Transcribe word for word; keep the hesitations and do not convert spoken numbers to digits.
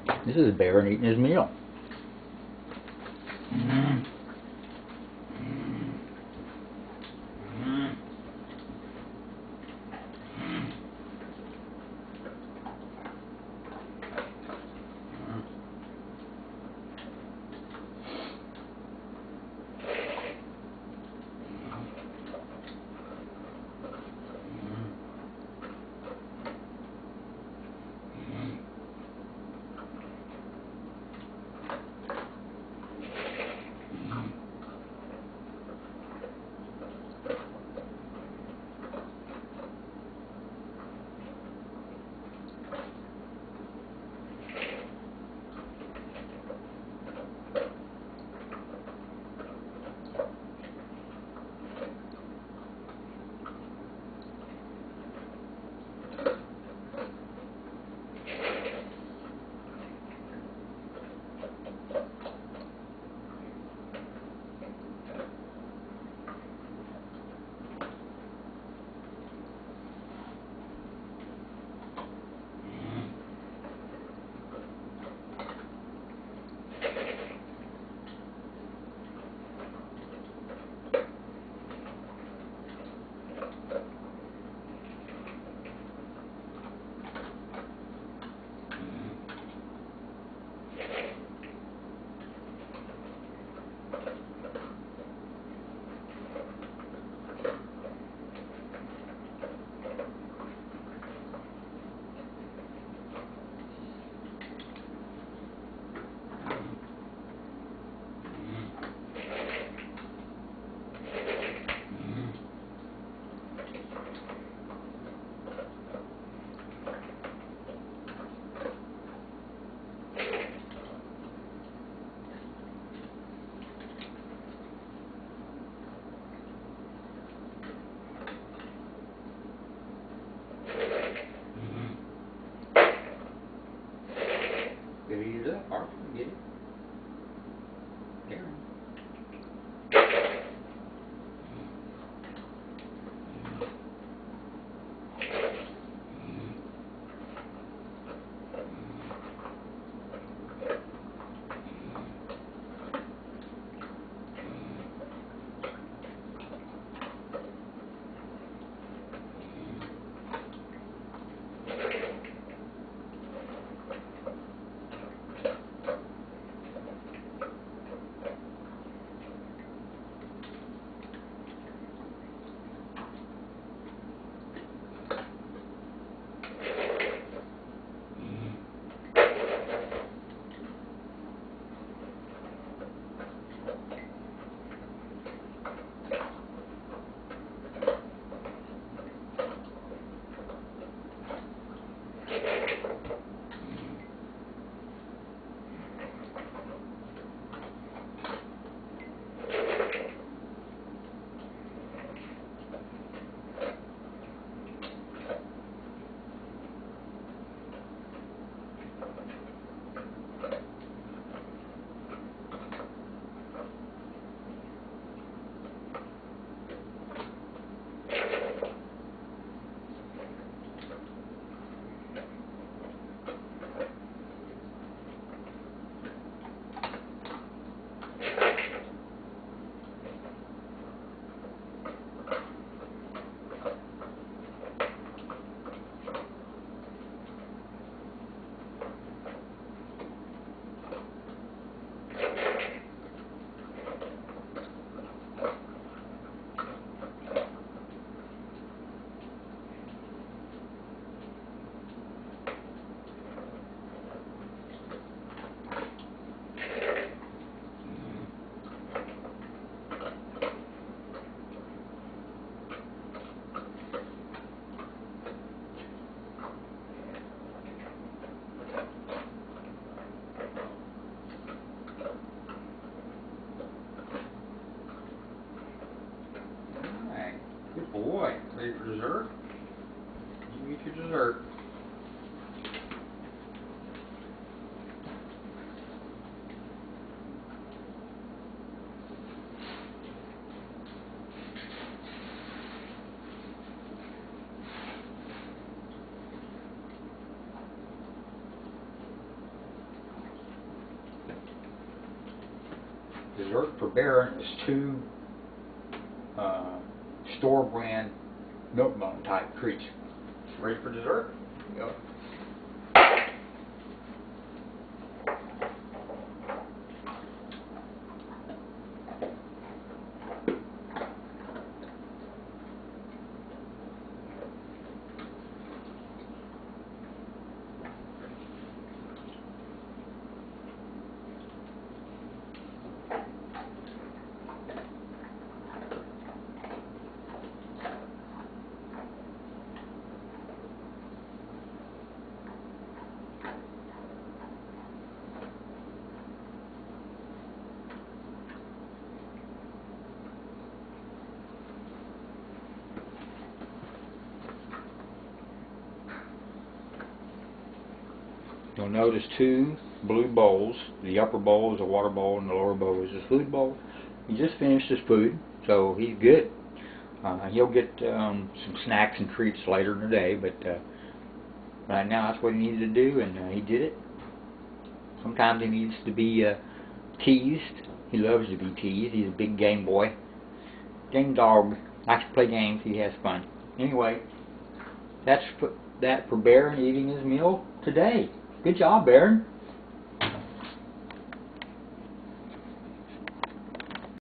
This is Baron eating his meal. Did he use that? Arthur, get it? Baron. dessert for Baron is two uh, store brand milk bone type treats. Ready for dessert? Go. You'll notice two blue bowls. The upper bowl is a water bowl and the lower bowl is a food bowl. He just finished his food, so he's good. Uh, he'll get um, some snacks and treats later in the day, but uh, right now that's what he needed to do, and uh, he did it. Sometimes he needs to be uh, teased. He loves to be teased. He's a big game boy. Game dog. Likes to play games. He has fun. Anyway, that's for, that for Baron eating his meal today. Good job, Baron.